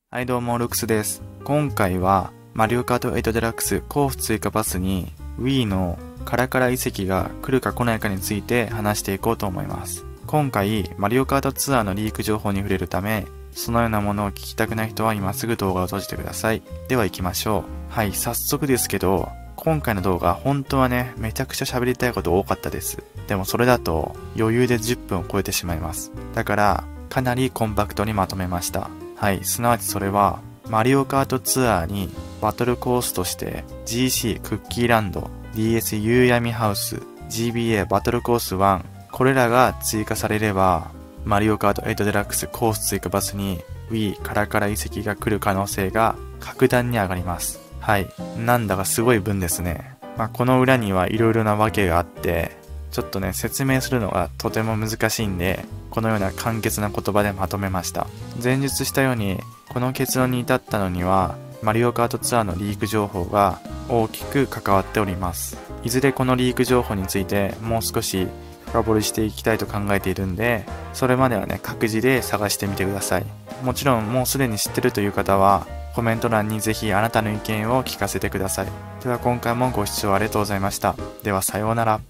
はいどうも、ルクスです。今回は、マリオカート8デラックスコース追加パスに Wii のカラカラ遺跡が来るか来ないかについて話していこうと思います。今回、マリオカートツアーのリーク情報に触れるため、そのようなものを聞きたくない人は今すぐ動画を閉じてください。では行きましょう。はい、早速ですけど、今回の動画、本当はね、めちゃくちゃ喋りたいこと多かったです。でもそれだと余裕で10分を超えてしまいます。だから、かなりコンパクトにまとめました。はい、すなわちそれは、マリオカートツアーにバトルコースとして GC クッキーランド、DS 夕闇ハウス、GBA バトルコース1、これらが追加されれば、マリオカート8デラックスコース追加バスに Wii カラカラ遺跡が来る可能性が格段に上がります。はい、なんだかすごい分ですね。この裏にはいろいろな訳があって、ちょっとね、説明するのがとても難しいんで、このような簡潔な言葉でまとめました。前述したように、この結論に至ったのには、マリオカートツアーのリーク情報が大きく関わっております。いずれこのリーク情報についてもう少し深掘りしていきたいと考えているんで、それまではね、各自で探してみてください。もちろんもうすでに知ってるという方は、コメント欄にぜひあなたの意見を聞かせてください。では今回もご視聴ありがとうございました。ではさようなら。